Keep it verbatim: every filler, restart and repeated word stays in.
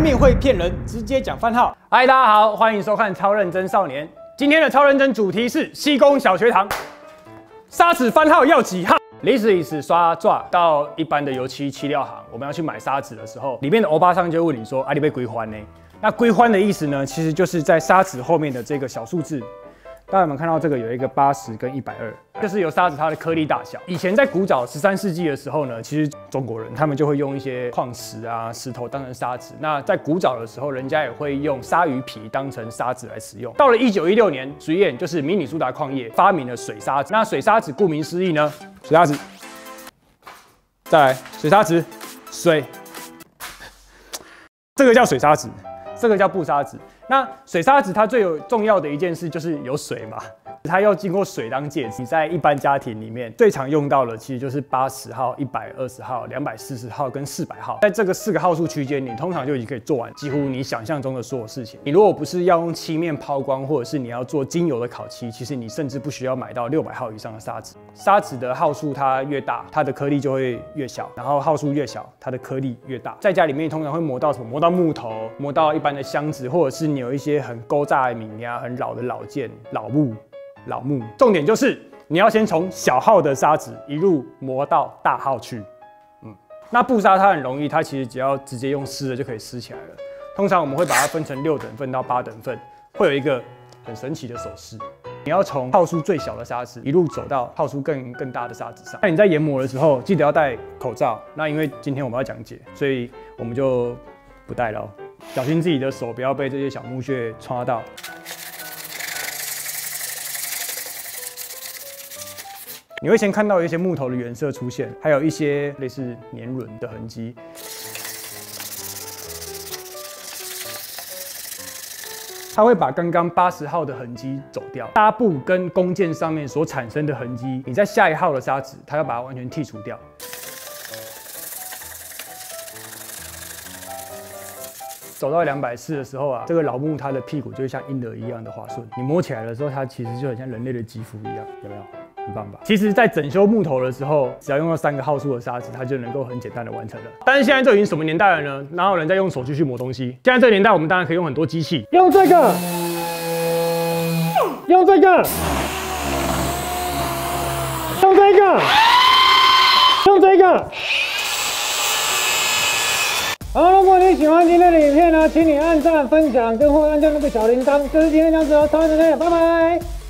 面会骗人，直接讲番号。嗨，大家好，欢迎收看《超认真少年》。今天的超认真主题是西工小学堂，砂纸番号要几号？历史历史刷抓到一般的油漆漆料行，我们要去买砂纸的时候，里面的欧巴桑就问你说：“啊，你被归还呢？”那归还的意思呢，其实就是在砂纸后面的这个小数字。 大家有没有看到这个有一个八十跟一百二，就是由砂纸它的颗粒大小。以前在古早十三世纪的时候呢，其实中国人他们就会用一些矿石啊、石头当成砂纸。那在古早的时候，人家也会用鲨鱼皮当成砂纸来使用。到了一九一六年，水眼就是明尼苏达矿业发明了水砂纸。那水砂纸顾名思义呢，水砂纸，再来水砂纸，水，这个叫水砂纸，这个叫布砂纸。 那水砂纸它最有重要的一件事就是有水嘛，它要经过水当介质。你在一般家庭里面最常用到的其实就是八十号、一百二十号、两百四十号跟四百号，在这个四个号数区间，你通常就已经可以做完几乎你想象中的所有事情。你如果不是要用漆面抛光，或者是你要做精油的烤漆，其实你甚至不需要买到六百号以上的砂纸。砂纸的号数它越大，它的颗粒就会越小，然后号数越小，它的颗粒越大。在家里面通常会磨到什么？磨到木头，磨到一般的箱子，或者是你。 有一些很勾炸的米呀，很老的老件、老木、老木。重点就是你要先从小号的砂纸一路磨到大号去。嗯，那布砂它很容易，它其实只要直接用湿的就可以湿起来了。通常我们会把它分成六等份到八等份，会有一个很神奇的手势。你要从号数最小的砂纸一路走到号数更更大的砂纸上。那你在研磨的时候记得要戴口罩。那因为今天我们要讲解，所以我们就不戴了哦。 小心自己的手不要被这些小木屑戳到。你会先看到一些木头的原色出现，还有一些类似年轮的痕迹。它会把刚刚八十号的痕迹走掉，纱布跟弓箭上面所产生的痕迹，你在下一号的砂纸，它要把它完全剔除掉。 走到两百四的时候啊，这个老木它的屁股就会像婴儿一样的滑顺，你摸起来的时候，它其实就很像人类的肌肤一样，有没有？很棒吧？其实，在整修木头的时候，只要用到三个号数的砂纸，它就能够很简单的完成了。但是现在这已经什么年代了呢？哪有人在用手机去磨东西？现在这个年代，我们当然可以用很多机器，用这个，用这个，用这个，用这个。 好，如果你喜欢今天的影片呢，请你按赞、分享，跟或按下那个小铃铛。这是今天这样子哦，超认真，拜拜。